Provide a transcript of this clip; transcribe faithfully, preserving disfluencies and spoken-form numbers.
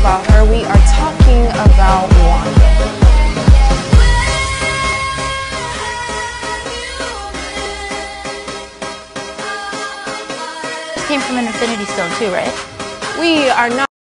about her. We are talking about Wanda. This came from an Infinity Stone too, right? We are not